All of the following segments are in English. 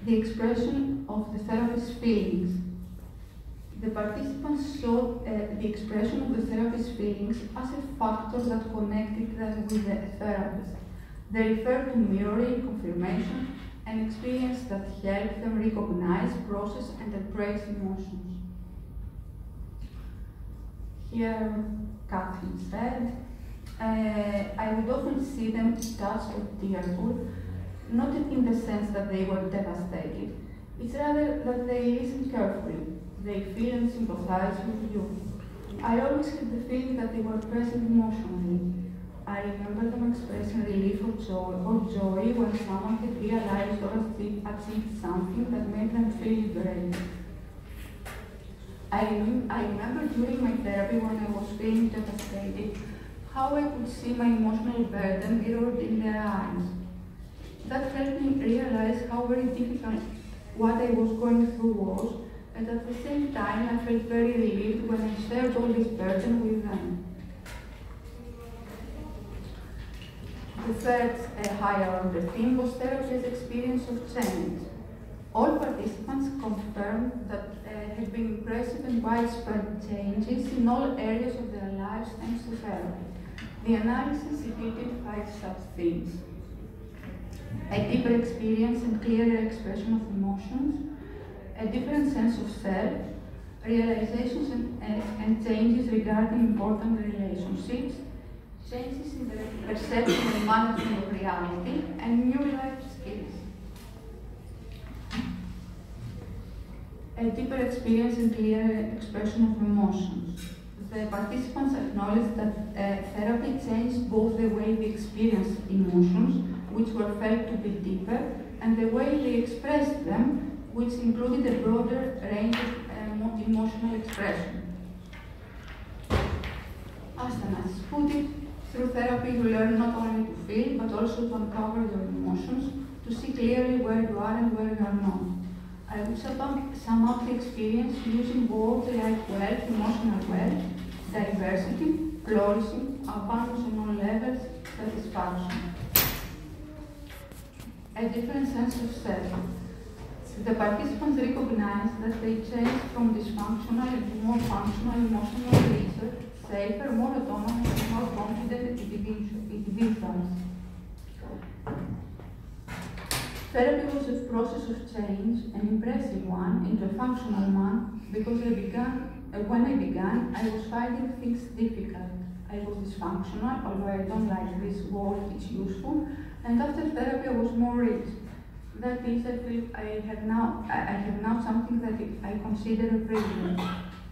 the expression of the therapist's feelings. The participants saw the expression of the therapist's feelings as a factor that connected them with the therapist. They referred to mirroring, confirmation, and experience that helped them recognize, process, and embrace emotions. Here, Catherine said, I would often see them touched or tearful, not in the sense that they were devastated. It's rather that they listen carefully. They feel and sympathize with you. I always had the feeling that they were present emotionally. I remember them expressing relief or joy when someone had realized or achieved something that made them feel liberated. I remember during my therapy when I was feeling devastated, how I could see my emotional burden mirrored in their eyes. That helped me realize how very difficult what I was going through was, and at the same time I felt very relieved when I shared all this burden with them. The third higher order theme was therapy's experience of change. All participants confirmed that had been impressive and widespread changes in all areas of their lives thanks to therapy. The analysis identified such themes: a deeper experience and clearer expression of emotions, a different sense of self, realizations and changes regarding important relationships, changes in the perception and management of reality, and new life skills. A deeper experience and clearer expression of emotions. The participants acknowledged that therapy changed both the way they experienced emotions, which were felt to be deeper, and the way they expressed them, which included a broader range of emotional expression. As Thanasis put it, through therapy you learn not only to feel, but also to uncover your emotions, to see clearly where you are and where you are not. I would sum up the experience using words like wealth, emotional wealth, diversity, flourishing, abundance on all levels, satisfaction. A different sense of self. The participants recognized that they changed from dysfunctional to more functional emotional creatures, safer, more autonomous, and more confident individuals. Therapy was a process of change, an impressive one, into a functional one, because when I began, I was finding things difficult. I was dysfunctional, although I don't like this word, it's useful, and after therapy I was more rich. That is, I feel I have now something that I consider a privilege.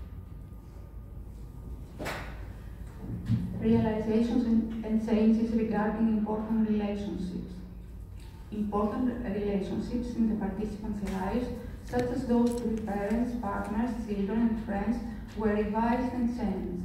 Realizations and changes regarding important relationships. Important relationships in the participants' lives, such as those with parents, partners, children, and friends, were revised and changed.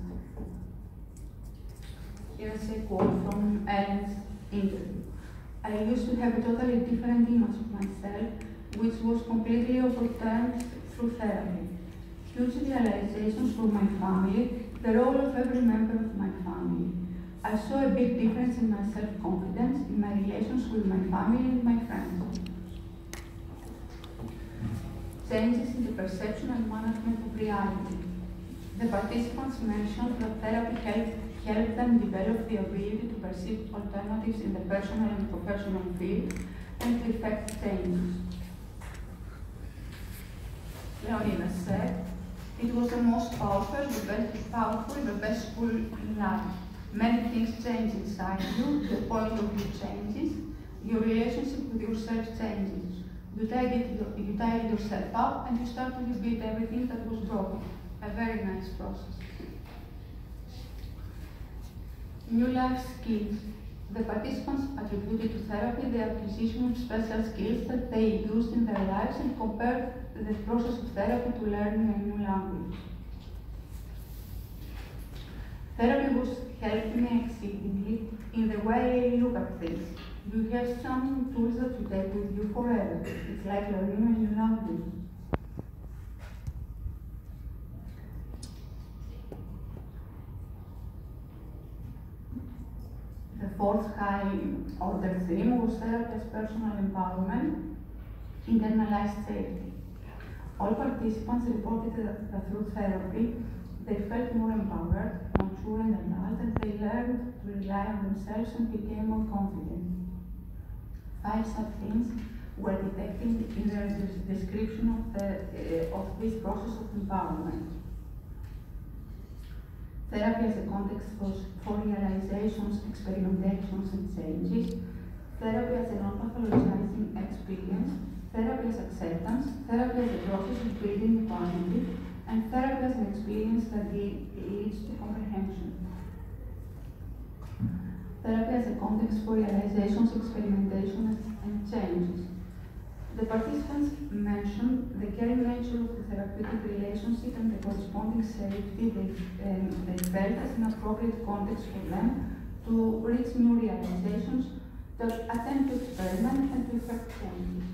Here's a quote from Ellen's interview. I used to have a totally different image of myself, which was completely overturned through therapy. Huge realizations for my family, the role of every member of my family. I saw a big difference in my self-confidence, in my relations with my family and my friends. Changes in the perception and management of reality. The participants mentioned that therapy helped them develop the ability to perceive alternatives in the personal and professional field and to effect changes. Leonida said, it was the most powerful, the best school in life. Many things change inside you, the point of view changes, your relationship with yourself changes. You tidy yourself up and you start to rebuild everything that was broken. A very nice process. New life skills. The participants attributed to therapy the acquisition of special skills that they used in their lives and compared the process of therapy to learning a new language. Therapy was helping me exceedingly in the way I look at things. You have some tools that you take with you forever. It's like learning a new language. The fourth high order theme was therapy as personal empowerment. Internalized safety. All participants reported that through therapy, they felt more empowered, mature and adult, and they learned to rely on themselves and became more confident. 5 sub-themes were detected in their description of this process of empowerment. Therapy as a context for realizations, experimentations, and changes. Therapy as a non-pathologizing experience. Therapy as acceptance. Therapy as a process of building equality. And therapy as an experience that leads to comprehension. Therapy as a context for realizations, experimentation, and changes. The participants mentioned the caring nature of the therapeutic relationship and the corresponding safety they felt as an appropriate context for them to reach new realizations, to attempt to experiment and to effect changes.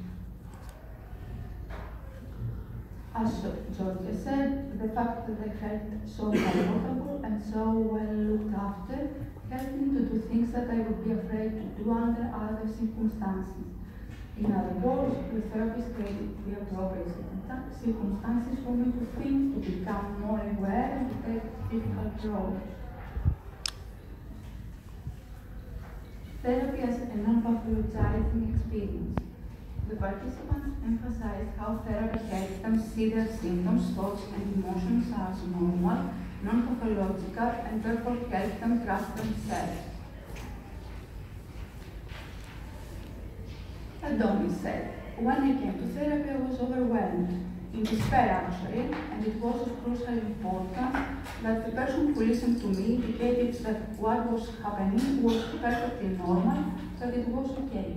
As Georgia said, the fact that they felt so comfortable and so well looked after helped me to do things that I would be afraid to do under other circumstances. In other words, the therapist created the appropriate circumstances for me to think, to become more aware, and to take difficult roles. Therapy as a non-pathologizing experience. The participants emphasized how therapy helped them see their symptoms, thoughts, and emotions as normal, non-pathological, and therefore helped them trust themselves. Adonis said, when I came to therapy, I was overwhelmed, in despair actually, and it was of crucial importance that the person who listened to me indicated that what was happening was perfectly normal, that it was okay.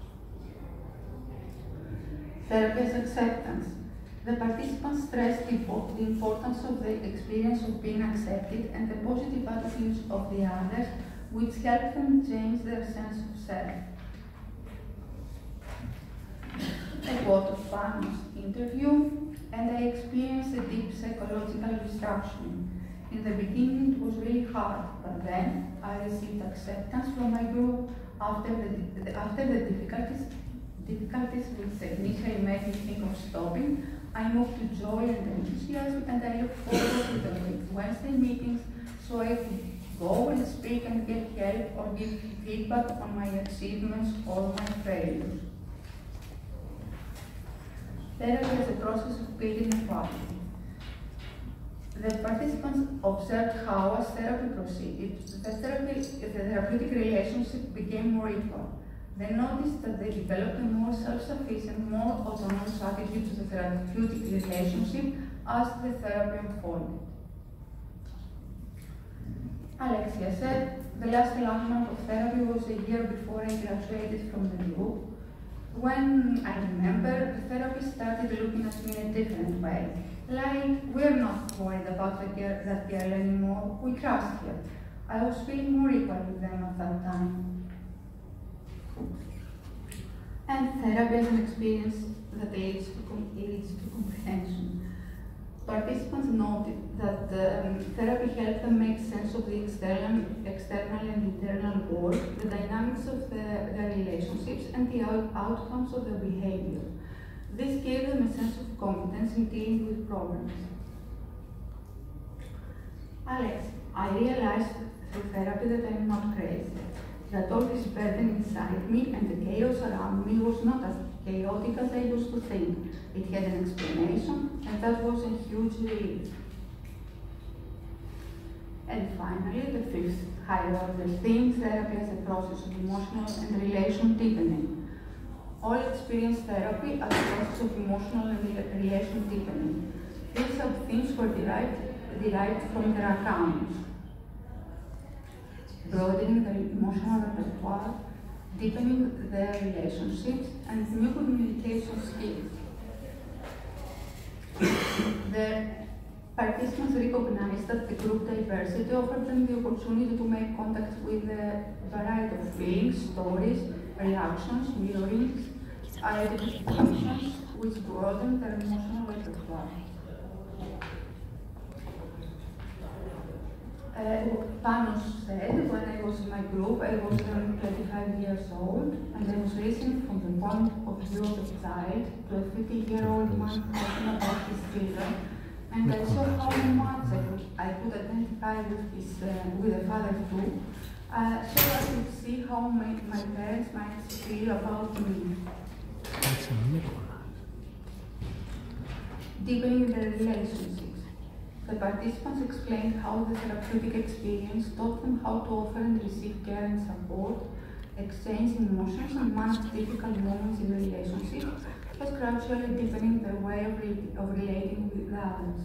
Therapy as acceptance. The participants stressed the importance of the experience of being accepted and the positive attitudes of the others, which helped them change their sense of self. I got a Panos interview, and I experienced a deep psychological restructuring. In the beginning, it was really hard, but then I received acceptance from my group after the difficulties which initially made me think of stopping. I moved to joy and enthusiasm, and I look forward to the Wednesday meetings so I could go and speak and get help or give feedback on my achievements or my failures. Therapy is a process of building equality. The participants observed how, as therapy proceeded, the therapeutic relationship became more equal. They noticed that they developed a more self-sufficient, more autonomous attitude to the therapeutic relationship as the therapy unfolded. Alexia said, the last alignment of therapy was a year before I graduated from the group. When I remember, the therapist started looking at me in a different way. Like, we're not worried about that girl anymore, we trust her. I was feeling more equal with them at that time. And therapy is an experience that leads to comprehension. Participants noted that therapy helped them make sense of the external and internal world, the dynamics of their relationships, and the outcomes of their behavior. This gave them a sense of competence in dealing with problems. Alex, I realized through therapy that I'm not crazy, that all this burden inside me and the chaos around me was not as chaotic as I used to think. It had an explanation, and that was a huge relief. And finally, the fifth higher-order theme, therapy as a process of emotional and relation deepening. All experience therapy as a process of emotional and relation deepening. These sub-themes were derived from their accounts. Broadening their emotional repertoire, deepening their relationships, and new communication skills. The participants recognized that the group diversity offered them the opportunity to make contact with a variety of feelings, stories, reactions, mirrorings, identifications, which broaden their emotional repertoire. Panos said, when I was in my group, I was around 25 years old, and I was listening from the point of view of a child to a 50-year-old man talking about his children, and I saw how much I could identify with the father too, so I could see how my parents might feel about me. Deepening the relationships. The participants explained how the therapeutic experience taught them how to offer and receive care and support, exchange emotions, and manage difficult moments in the relationship, thus gradually deepening their way of relating with others.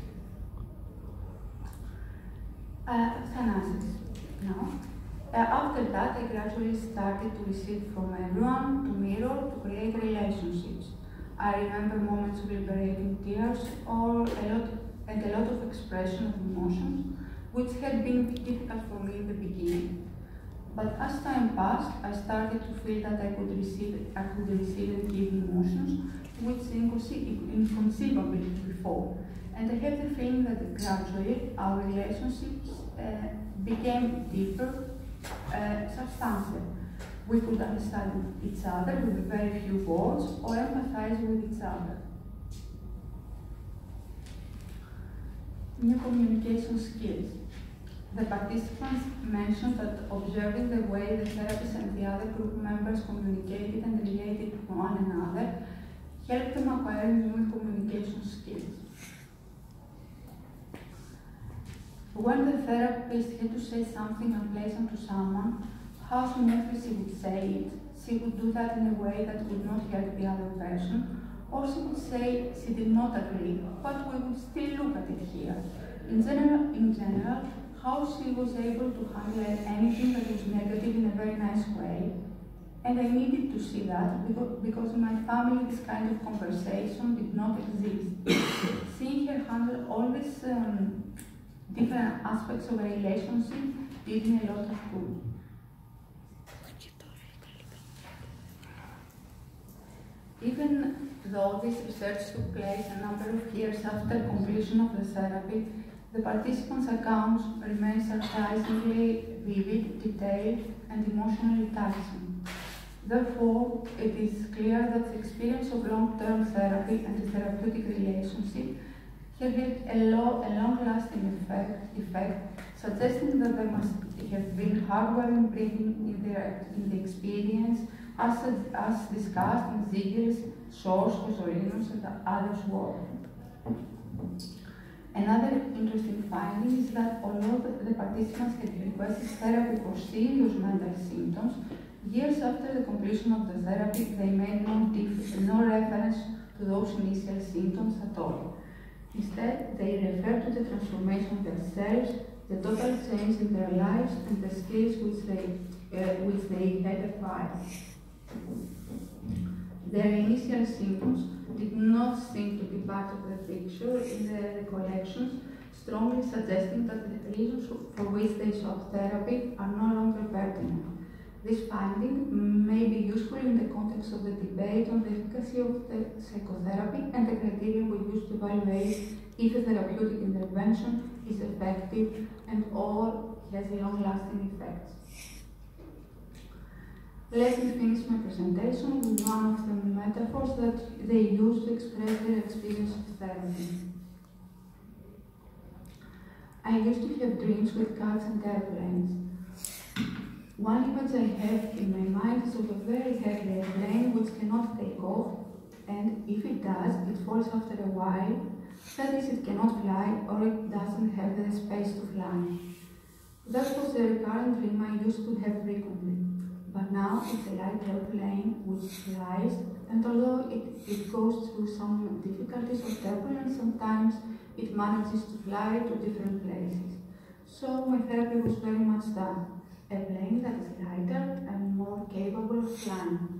Thanasis. Now, after that, I gradually started to receive from everyone, to mirror, to create relationships. I remember moments of liberating tears or a lot of expression of emotions, which had been difficult for me in the beginning. But as time passed, I started to feel that I could receive and give emotions, which inconceivable before. And I have the feeling that gradually our relationships became deeper, substantial. We could understand each other with very few words or empathize with each other. New communication skills. The participants mentioned that observing the way the therapist and the other group members communicated and related to one another helped them acquire new communication skills. When the therapist had to say something unpleasant to someone, how smoothly she would say it, she would do that in a way that would not hurt the other person, or she would say she did not agree, but we would still look at it here. In general, how she was able to handle anything that was negative in a very nice way. And I needed to see that because in my family this kind of conversation did not exist. Seeing her handle all these different aspects of a relationship did me a lot of good. Even though this research took place a number of years after completion of the therapy, the participants' accounts remain surprisingly vivid, detailed, and emotionally touching. Therefore, it is clear that the experience of long-term therapy and the therapeutic relationship have had a long-lasting effect, suggesting that there must have been hardware imprinting in the experience, as discussed in Ziegel's, Shor's, Kozolinus, and others' work. Another interesting finding is that although the participants had requested therapy for serious mental symptoms, years after the completion of the therapy, they made no reference to those initial symptoms at all. Instead, they referred to the transformation of themselves, the total change in their lives, and the skills which they had acquired. Their initial symptoms did not seem to be part of the picture in the recollections, strongly suggesting that the reasons for which they sought therapy are no longer pertinent. This finding may be useful in the context of the debate on the efficacy of the psychotherapy and the criteria we use to evaluate if a therapeutic intervention is effective and or has long-lasting effects. Let me finish my presentation with one of the metaphors that they use to express their experience of therapy. I used to have dreams with cars and airplanes. One image I have in my mind is of a very heavy airplane which cannot take off, and if it does, it falls after a while. That is, it cannot fly, or it doesn't have the space to fly. That was the recurrent dream I used to have frequently. But now it's a light airplane which flies, and although it goes through some difficulties or turbulence sometimes, it manages to fly to different places. So my therapy was very much that. A plane that is lighter and more capable of flying.